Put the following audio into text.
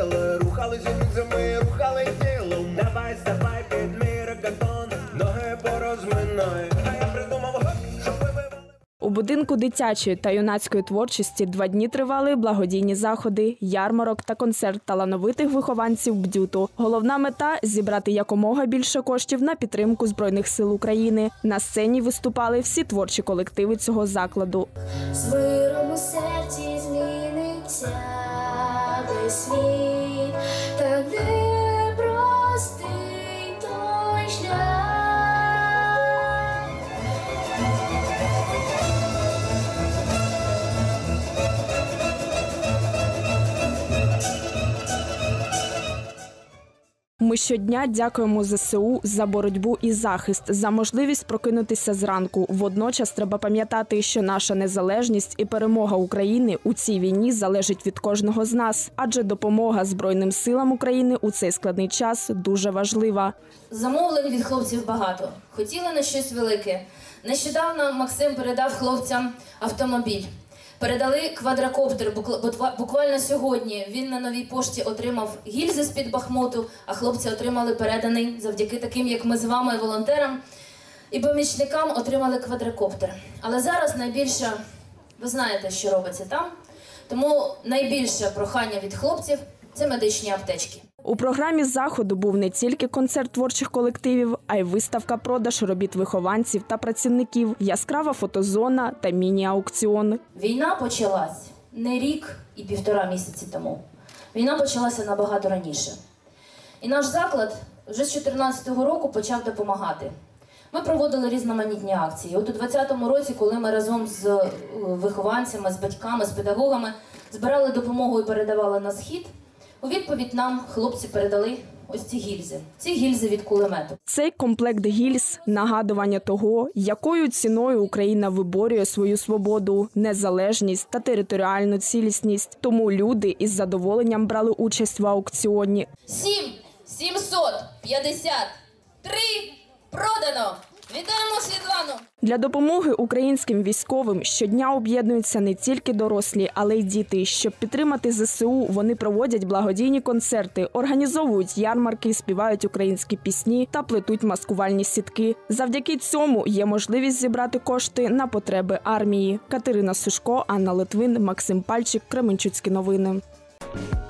сила, рухалися місцями, рухали тілом. Давай, ставай під мій регатон, ноги порозминай. А я придумав, щоб ви вивели. У будинку дитячої та юнацької творчості 2 дні тривали благодійні заходи, ярмарок та концерт талановитих вихованців БДЮТу. Головна мета – зібрати якомога більше коштів на підтримку Збройних сил України. На сцені виступали всі творчі колективи цього закладу. З миром у серці зміниться весь світ, так де простий той шлях. Ми щодня дякуємо ЗСУ за боротьбу і захист, за можливість прокинутися зранку. Водночас треба пам'ятати, що наша незалежність і перемога України у цій війні залежить від кожного з нас. Адже допомога Збройним силам України у цей складний час дуже важлива. Замовлень від хлопців багато. Хотіли на щось велике. Нещодавно Максим передав хлопцям автомобіль. Передали квадрокоптер. Буквально сьогодні він на новій пошті отримав гільзи з-під Бахмуту, а хлопці отримали переданий завдяки таким, як ми з вами, волонтерам і помічникам, отримали квадрокоптер. Але зараз найбільше, ви знаєте, що робиться там, тому найбільше прохання від хлопців – це медичні аптечки. У програмі заходу був не тільки концерт творчих колективів, а й виставка-продаж робіт вихованців та працівників, яскрава фотозона та міні-аукціон. Війна почалась не рік і 1,5 місяці тому. Війна почалася набагато раніше. І наш заклад вже з 2014 року почав допомагати. Ми проводили різноманітні акції. От у 2020 році, коли ми разом з вихованцями, з батьками, з педагогами збирали допомогу і передавали на Схід, у відповідь нам хлопці передали ось ці гільзи. Ці гільзи від кулемету. Цей комплект гільз – нагадування того, якою ціною Україна виборює свою свободу, незалежність та територіальну цілісність. Тому люди із задоволенням брали участь в аукціоні. 7,753 продано! Вітаємо Світлану! Для допомоги українським військовим щодня об'єднуються не тільки дорослі, але й діти. Щоб підтримати ЗСУ, вони проводять благодійні концерти, організовують ярмарки, співають українські пісні та плетуть маскувальні сітки. Завдяки цьому є можливість зібрати кошти на потреби армії. Катерина Сушко, Анна Литвин, Максим Пальчик, Кременчуцькі новини.